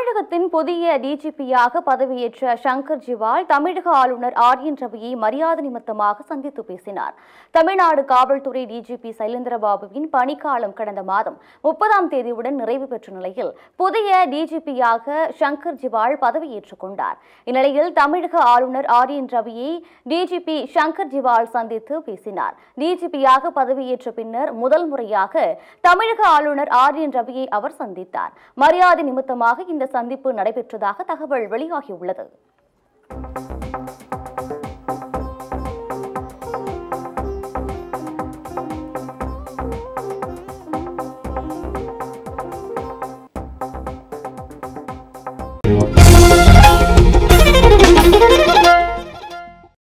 தமிழகத்தின் புதிய டிஜிபியாக பதவியேற்ற ஷங்கர் ஜிவால் தமிழக ஆளுநர் R.N.RAVியை மரியாதை நிமித்தமாக சந்தித்து பேசினார். தமிழ்நாடு காவல்துறை டிஜிபி சைலேந்திரபாபுவின் பணிக்காலம் கடந்த மாதம் 30ஆம் தேதியுடன் நிறைவு பெற்ற நிலையில் புதிய டிஜிபியாக ஷங்கர் ஜிவால் பதவியேற்றுக் கொண்டார். இந்நிலையில் தமிழக ஆளுநர் R.N.RAVியை டிஜிபி ஷங்கர் ஜிவால் சந்தித்து பேசினார். டிஜிபியாக பதவியேற்ற பின்னர் முதல் முறையாக தமிழக ஆளுநர் R.N.RAVியை அவர் சந்தித்தார். மரியாதை நிமித்தமாக இந்த சந்திப்பு நடைபெற்றதாக தகவல் வெளியாகியுள்ளது.